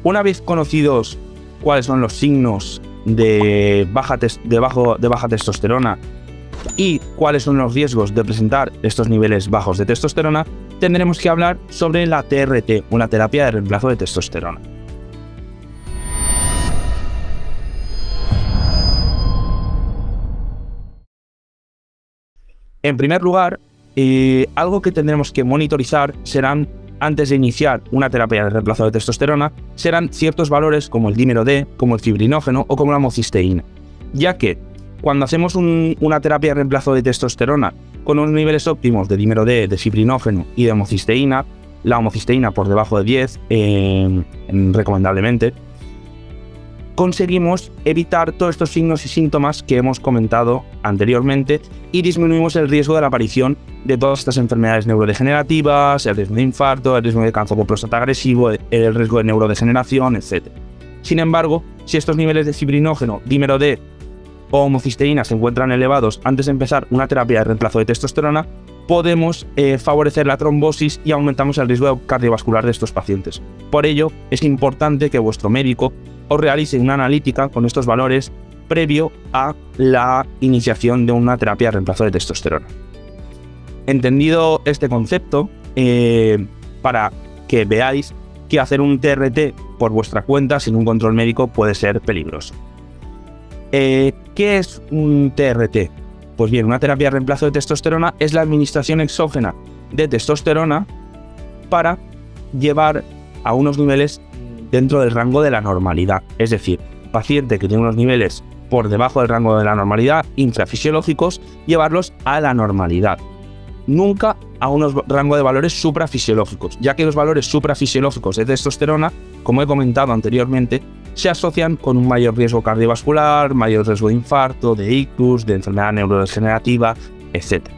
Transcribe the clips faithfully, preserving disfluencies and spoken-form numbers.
Una vez conocidos cuáles son los signos de baja, de bajo, de baja testosterona y cuáles son los riesgos de presentar estos niveles bajos de testosterona, tendremos que hablar sobre la T R T, una terapia de reemplazo de testosterona. En primer lugar, eh, algo que tendremos que monitorizar serán, antes de iniciar una terapia de reemplazo de testosterona, serán ciertos valores como el dímero D, como el fibrinógeno o como la homocisteína, ya que cuando hacemos un, una terapia de reemplazo de testosterona con unos niveles óptimos de dímero D, de fibrinógeno y de homocisteína, la homocisteína por debajo de diez, eh, recomendablemente, conseguimos evitar todos estos signos y síntomas que hemos comentado anteriormente y disminuimos el riesgo de la aparición de todas estas enfermedades neurodegenerativas, el riesgo de infarto, el riesgo de cáncer de próstata agresivo, el riesgo de neurodegeneración, etcétera. Sin embargo, si estos niveles de fibrinógeno, dímero D o homocisteína se encuentran elevados antes de empezar una terapia de reemplazo de testosterona, podemos eh, favorecer la trombosis y aumentamos el riesgo cardiovascular de estos pacientes. Por ello, es importante que vuestro médico os realice una analítica con estos valores previo a la iniciación de una terapia de reemplazo de testosterona. Entendido este concepto, eh, para que veáis que hacer un T R T por vuestra cuenta sin un control médico puede ser peligroso. Eh, ¿Qué es un T R T? Pues bien, una terapia de reemplazo de testosterona es la administración exógena de testosterona para llevar a unos niveles dentro del rango de la normalidad. Es decir, un paciente que tiene unos niveles por debajo del rango de la normalidad, infrafisiológicos, llevarlos a la normalidad. Nunca a unos rangos de valores suprafisiológicos, ya que los valores suprafisiológicos de testosterona, como he comentado anteriormente, se asocian con un mayor riesgo cardiovascular, mayor riesgo de infarto, de ictus, de enfermedad neurodegenerativa, etcétera.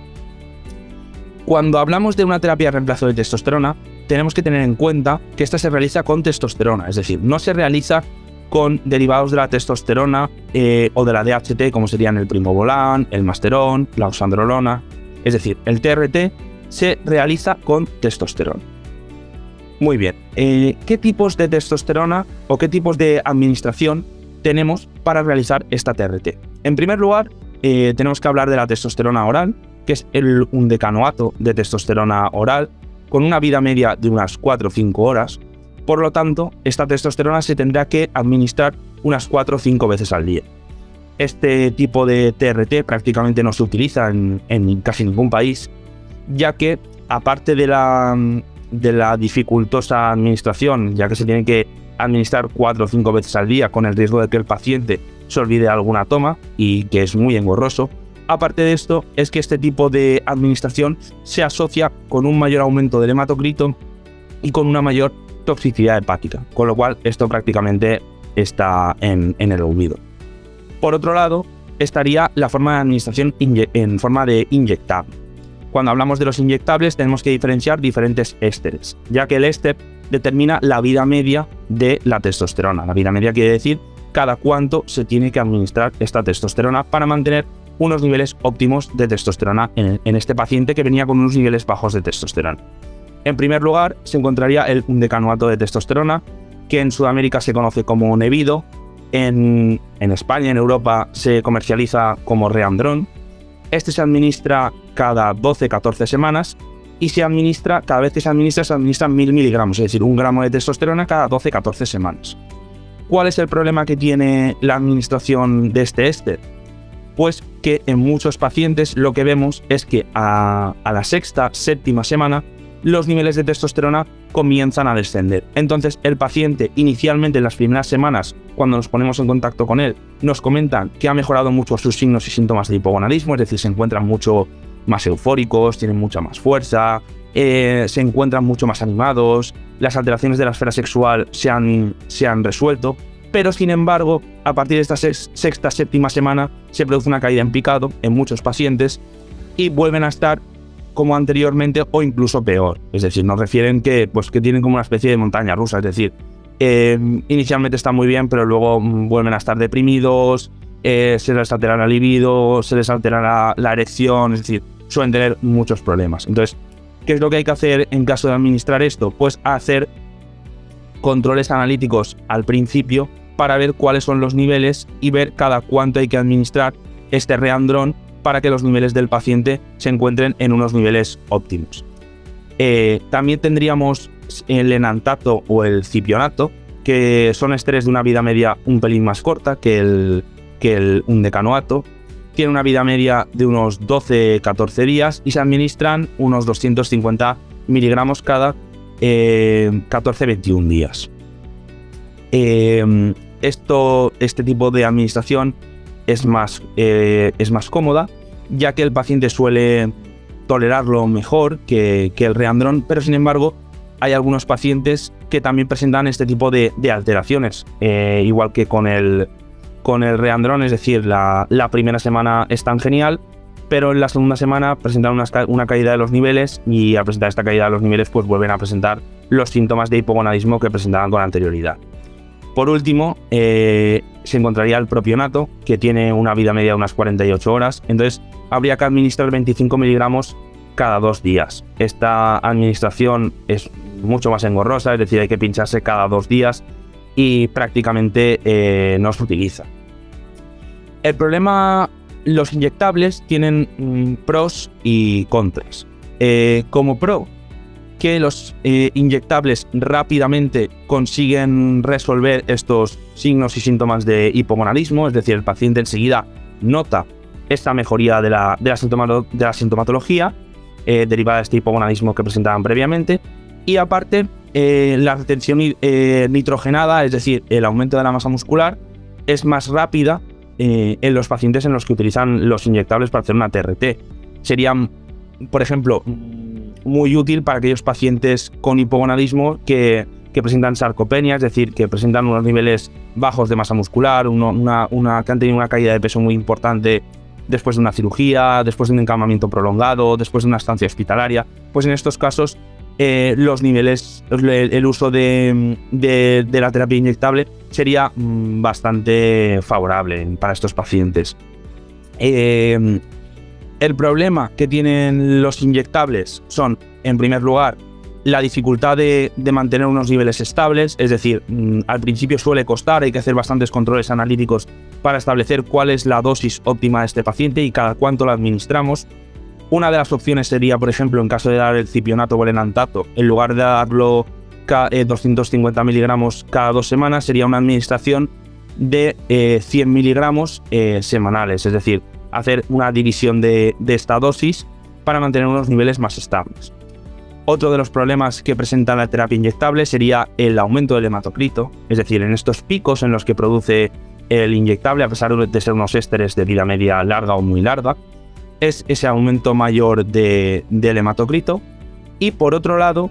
Cuando hablamos de una terapia de reemplazo de testosterona, tenemos que tener en cuenta que esta se realiza con testosterona, es decir, no se realiza con derivados de la testosterona eh, o de la D H T, como serían el primobolan, el masterón, la oxandrolona. Es decir, el T R T se realiza con testosterona. Muy bien, eh, ¿qué tipos de testosterona o qué tipos de administración tenemos para realizar esta T R T? En primer lugar, eh, tenemos que hablar de la testosterona oral, que es el undecanoato de testosterona oral, con una vida media de unas cuatro o cinco horas. Por lo tanto, esta testosterona se tendrá que administrar unas cuatro o cinco veces al día. Este tipo de T R T prácticamente no se utiliza en, en casi ningún país, ya que aparte de la, de la dificultosa administración, ya que se tiene que administrar cuatro o cinco veces al día con el riesgo de que el paciente se olvide alguna toma y que es muy engorroso, aparte de esto es que este tipo de administración se asocia con un mayor aumento del hematocrito y con una mayor toxicidad hepática, con lo cual esto prácticamente está en, en el olvido. Por otro lado, estaría la forma de administración en forma de inyectable. Cuando hablamos de los inyectables tenemos que diferenciar diferentes ésteres, ya que el éster determina la vida media de la testosterona. La vida media quiere decir cada cuánto se tiene que administrar esta testosterona para mantener unos niveles óptimos de testosterona en, en este paciente que venía con unos niveles bajos de testosterona. En primer lugar, se encontraría el undecanoato de testosterona, que en Sudamérica se conoce como Nevido, en, en España, en Europa, se comercializa como Reandron. Este se administra cada doce a catorce semanas y se administra, cada vez que se administra, se administra mil miligramos, es decir, un gramo de testosterona cada doce a catorce semanas. ¿Cuál es el problema que tiene la administración de este éster? Pues que en muchos pacientes lo que vemos es que a, a la sexta, séptima semana, los niveles de testosterona comienzan a descender. Entonces el paciente inicialmente en las primeras semanas, cuando nos ponemos en contacto con él, nos comentan que ha mejorado mucho sus signos y síntomas de hipogonadismo, es decir, se encuentran mucho más eufóricos, tienen mucha más fuerza, eh, se encuentran mucho más animados, las alteraciones de la esfera sexual se han, se han resuelto, pero sin embargo, a partir de esta sexta, séptima semana se produce una caída en picado en muchos pacientes y vuelven a estar como anteriormente o incluso peor. Es decir, nos refieren que, pues, que tienen como una especie de montaña rusa, es decir, eh, inicialmente está muy bien, pero luego mm, vuelven a estar deprimidos, eh, se les altera la libido, se les altera la, la erección, es decir, suelen tener muchos problemas. Entonces, ¿qué es lo que hay que hacer en caso de administrar esto? Pues hacer controles analíticos al principio para ver cuáles son los niveles y ver cada cuánto hay que administrar este Reandron para que los niveles del paciente se encuentren en unos niveles óptimos. Eh, también tendríamos el enantato o el cipionato, que son esteres de una vida media un pelín más corta que el, que el undecanoato. Tiene una vida media de unos doce a catorce días y se administran unos doscientos cincuenta miligramos cada eh, catorce a veintiún días. Eh, esto, este tipo de administración es más, eh, es más cómoda, ya que el paciente suele tolerarlo mejor que, que el Reandron, pero sin embargo hay algunos pacientes que también presentan este tipo de, de alteraciones, eh, igual que con el, con el Reandron, es decir, la, la primera semana están genial, pero en la segunda semana presentan una, una caída de los niveles y al presentar esta caída de los niveles pues vuelven a presentar los síntomas de hipogonadismo que presentaban con anterioridad. Por último, eh, se encontraría el propionato, que tiene una vida media de unas cuarenta y ocho horas, entonces habría que administrar veinticinco miligramos cada dos días. Esta administración es mucho más engorrosa, es decir, hay que pincharse cada dos días y prácticamente eh, no se utiliza. El problema, los inyectables tienen mm, pros y contras. Eh, como pro, que los eh, inyectables rápidamente consiguen resolver estos signos y síntomas de hipogonadismo, es decir, el paciente enseguida nota esta mejoría de la, de la, sintomato, de la sintomatología eh, derivada de este hipogonadismo que presentaban previamente, y aparte eh, la retención eh, nitrogenada, es decir, el aumento de la masa muscular, es más rápida eh, en los pacientes en los que utilizan los inyectables para hacer una T R T. Serían, por ejemplo, muy útil para aquellos pacientes con hipogonadismo que, que presentan sarcopenia, es decir, que presentan unos niveles bajos de masa muscular, uno, una, una, que han tenido una caída de peso muy importante después de una cirugía, después de un encamamiento prolongado, después de una estancia hospitalaria. Pues en estos casos eh, los niveles, el, el uso de, de, de la terapia inyectable sería mm, bastante favorable para estos pacientes. Eh, El problema que tienen los inyectables son, en primer lugar, la dificultad de, de mantener unos niveles estables, es decir, mmm, al principio suele costar, hay que hacer bastantes controles analíticos para establecer cuál es la dosis óptima de este paciente y cada cuánto la administramos. Una de las opciones sería, por ejemplo, en caso de dar el cipionato o el enantato, en lugar de darlo eh, doscientos cincuenta miligramos cada dos semanas, sería una administración de eh, cien miligramos eh, semanales, es decir, hacer una división de, de esta dosis para mantener unos niveles más estables. Otro de los problemas que presenta la terapia inyectable sería el aumento del hematocrito, es decir, en estos picos en los que produce el inyectable, a pesar de ser unos ésteres de vida media larga o muy larga, es ese aumento mayor de, del hematocrito. Y por otro lado,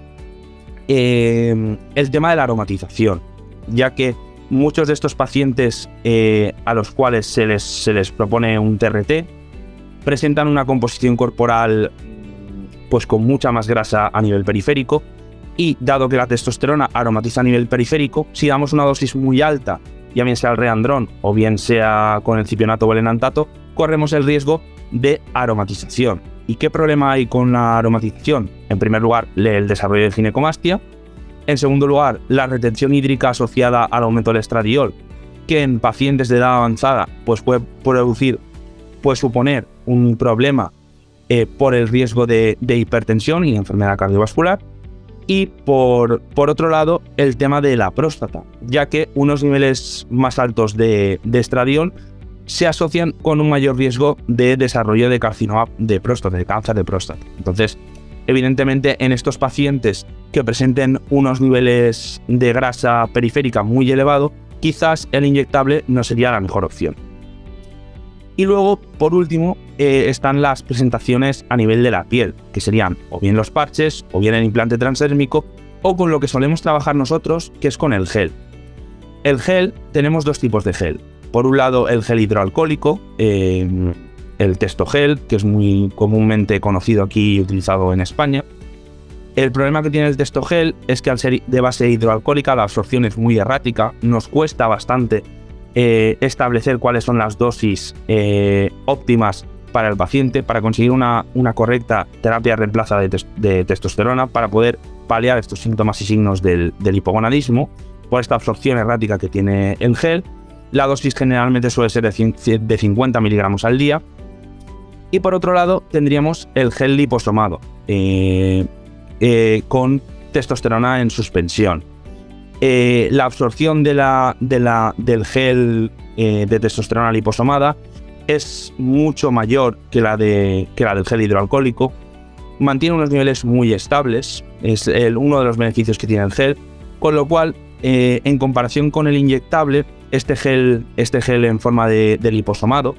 eh, el tema de la aromatización, ya que muchos de estos pacientes eh, a los cuales se les, se les propone un T R T presentan una composición corporal pues con mucha más grasa a nivel periférico, y dado que la testosterona aromatiza a nivel periférico, si damos una dosis muy alta, ya bien sea el Reandron o bien sea con el cipionato o el enantato, corremos el riesgo de aromatización. ¿Y qué problema hay con la aromatización? En primer lugar, el desarrollo de ginecomastia. En segundo lugar, la retención hídrica asociada al aumento del estradiol, que en pacientes de edad avanzada pues puede producir, puede suponer un problema eh, por el riesgo de, de hipertensión y enfermedad cardiovascular. Y por, por otro lado, el tema de la próstata, ya que unos niveles más altos de, de estradiol se asocian con un mayor riesgo de desarrollo de carcinoma de próstata, de cáncer de próstata. Entonces, evidentemente, en estos pacientes que presenten unos niveles de grasa periférica muy elevado, quizás el inyectable no sería la mejor opción. Y luego, por último, eh, están las presentaciones a nivel de la piel, que serían o bien los parches, o bien el implante transdérmico, o con lo que solemos trabajar nosotros, que es con el gel. El gel, tenemos dos tipos de gel. Por un lado, el gel hidroalcohólico, eh, el Testogel, que es muy comúnmente conocido aquí y utilizado en España. El problema que tiene el Testogel es que al ser de base hidroalcohólica la absorción es muy errática, nos cuesta bastante eh, establecer cuáles son las dosis eh, óptimas para el paciente, para conseguir una, una correcta terapia reemplaza de, tes de testosterona, para poder paliar estos síntomas y signos del, del hipogonadismo por esta absorción errática que tiene el gel. La dosis generalmente suele ser de cincuenta miligramos al día. Y por otro lado tendríamos el gel liposomado eh, eh, con testosterona en suspensión. Eh, la absorción de la, de la, del gel eh, de testosterona liposomada es mucho mayor que la, de, que la del gel hidroalcohólico. Mantiene unos niveles muy estables, es el, uno de los beneficios que tiene el gel, con lo cual, eh, en comparación con el inyectable, este gel, este gel en forma de, de liposomado,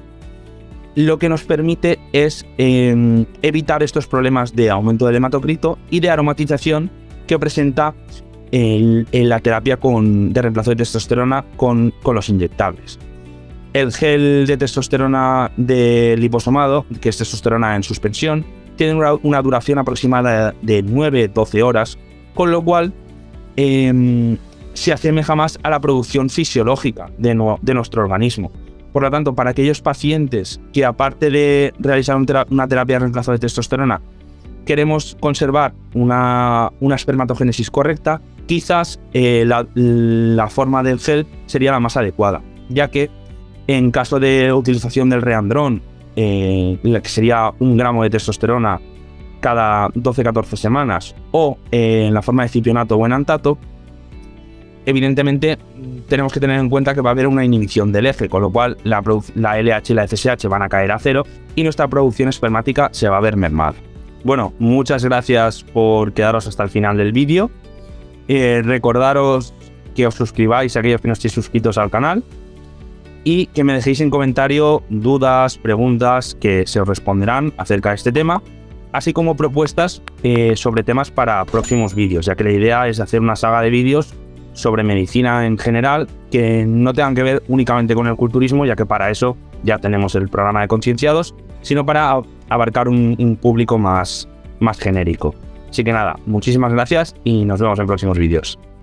lo que nos permite es eh, evitar estos problemas de aumento del hematocrito y de aromatización que presenta el, el, la terapia con, de reemplazo de testosterona con, con los inyectables. El gel de testosterona de liposomado, que es testosterona en suspensión, tiene una, una duración aproximada de nueve a doce horas, con lo cual eh, se asemeja más a la producción fisiológica de, no, de nuestro organismo. Por lo tanto, para aquellos pacientes que, aparte de realizar un tera una terapia de reemplazo de testosterona, queremos conservar una, una espermatogénesis correcta, quizás eh, la, la forma del gel sería la más adecuada, ya que en caso de utilización del Reandrón, eh, que sería un gramo de testosterona cada doce a catorce semanas, o eh, en la forma de cipionato o enantato, evidentemente tenemos que tener en cuenta que va a haber una inhibición del eje, con lo cual la, la L H y la F S H van a caer a cero y nuestra producción espermática se va a ver mermada. Bueno, muchas gracias por quedaros hasta el final del vídeo. Eh, recordaros que os suscribáis a aquellos que no estéis suscritos al canal y que me dejéis en comentario dudas, preguntas que se os responderán acerca de este tema, así como propuestas eh, sobre temas para próximos vídeos, ya que la idea es hacer una saga de vídeos sobre medicina en general que no tengan que ver únicamente con el culturismo, ya que para eso ya tenemos el programa de concienciados, sino para abarcar un, un público más, más genérico. Así que nada, muchísimas gracias y nos vemos en próximos vídeos.